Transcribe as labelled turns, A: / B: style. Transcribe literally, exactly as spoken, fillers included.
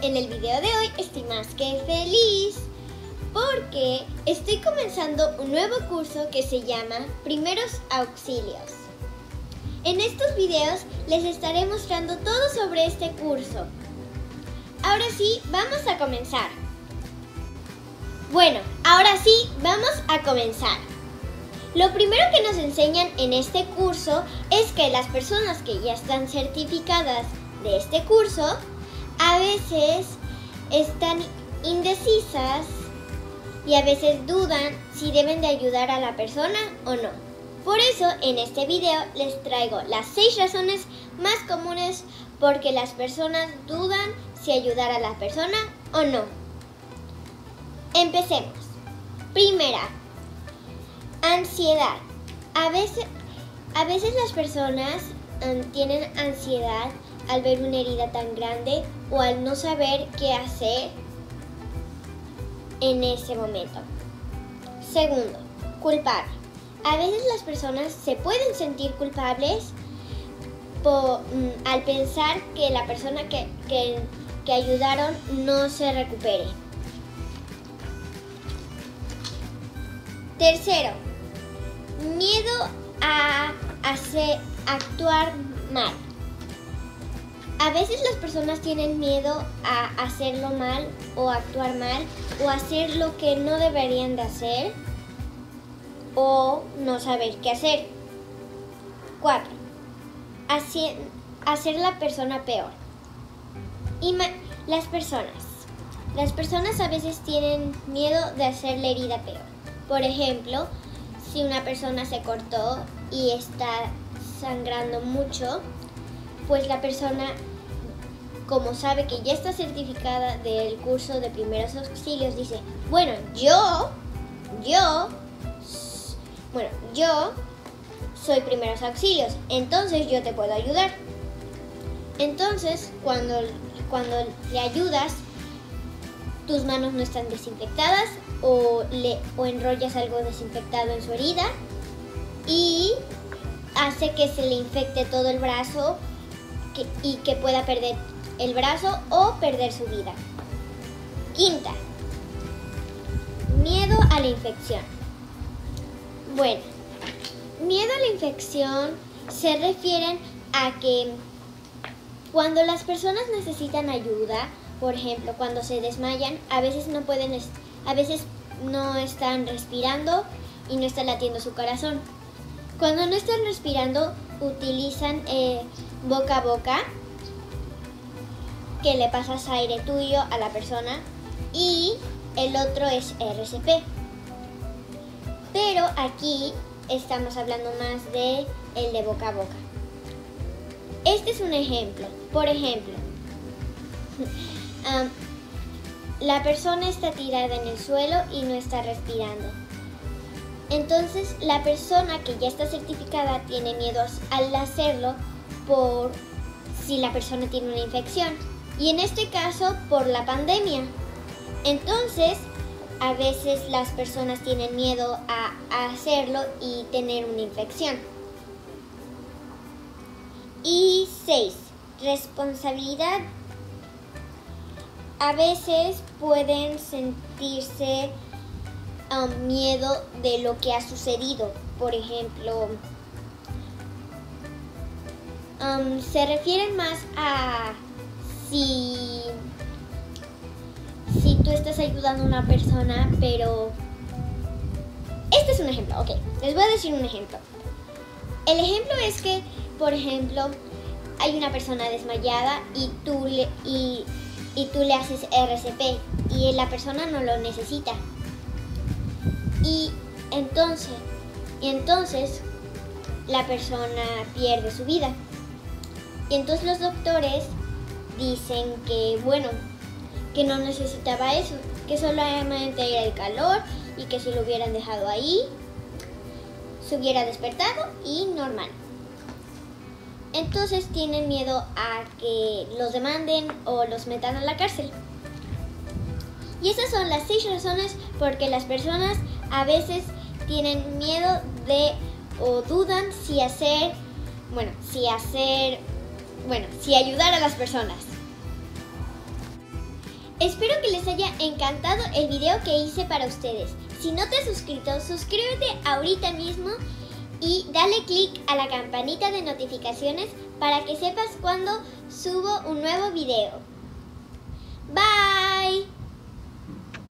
A: En el video de hoy estoy más que feliz porque estoy comenzando un nuevo curso que se llama Primeros Auxilios. En estos videos les estaré mostrando todo sobre este curso. Ahora sí, vamos a comenzar. Bueno, ahora sí, vamos a comenzar. Lo primero que nos enseñan en este curso es que las personas que ya están certificadas de este curso a veces están indecisas y a veces dudan si deben de ayudar a la persona o no. Por eso en este video les traigo las seis razones más comunes por que las personas dudan si ayudar a la persona o no. Empecemos. Primera, ansiedad. A veces, a veces las personas um, tienen ansiedad al ver una herida tan grande o al no saber qué hacer en ese momento. Segundo, culpar. A veces las personas se pueden sentir culpables por, um, al pensar que la persona que, que, que ayudaron no se recupere. Tercero, miedo a hacer, actuar mal. A veces las personas tienen miedo a hacerlo mal o actuar mal o hacer lo que no deberían de hacer o no saber qué hacer. Cuatro, hacer, hacer la persona peor. Ima las personas. Las personas a veces tienen miedo de hacer la herida peor. Por ejemplo, si una persona se cortó y está sangrando mucho, pues la persona, como sabe que ya está certificada del curso de primeros auxilios, dice, bueno, yo, yo, bueno, yo soy primeros auxilios, entonces yo te puedo ayudar. Entonces, cuando, cuando le ayudas, tus manos no están desinfectadas o, le, o enrollas algo desinfectado en su herida y hace que se le infecte todo el brazo que, y que pueda perder el brazo o perder su vida. Quinta, miedo a la infección. Bueno, miedo a la infección se refieren a que cuando las personas necesitan ayuda, por ejemplo, cuando se desmayan, a veces no pueden, a veces no están respirando y no está latiendo su corazón. Cuando no están respirando, utilizan eh, boca a boca, que le pasas aire tuyo a la persona, y el otro es R C P. Pero aquí estamos hablando más de el de boca a boca. Este es un ejemplo. Por ejemplo, Um, la persona está tirada en el suelo y no está respirando. Entonces, la persona que ya está certificada tiene miedo al hacerlo por si la persona tiene una infección. Y en este caso, por la pandemia. Entonces, a veces las personas tienen miedo a, a hacerlo y tener una infección. Y seis, responsabilidad. A veces pueden sentirse um, miedo de lo que ha sucedido. Por ejemplo, um, se refieren más a si, si tú estás ayudando a una persona, pero... Este es un ejemplo, ok, les voy a decir un ejemplo. El ejemplo es que, por ejemplo, hay una persona desmayada y tú le... Y, y tú le haces R C P y la persona no lo necesita. Y entonces, y entonces la persona pierde su vida. Y entonces los doctores dicen que, bueno, que no necesitaba eso, que solamente era el calor y que si lo hubieran dejado ahí, se hubiera despertado y normal. Entonces tienen miedo a que los demanden o los metan a la cárcel. Y esas son las seis razones por que las personas a veces tienen miedo de o dudan si hacer, bueno, si hacer, bueno, si ayudar a las personas. Espero que les haya encantado el video que hice para ustedes. Si no te has suscrito, suscríbete ahorita mismo y dale click a la campanita de notificaciones para que sepas cuando subo un nuevo video. Bye.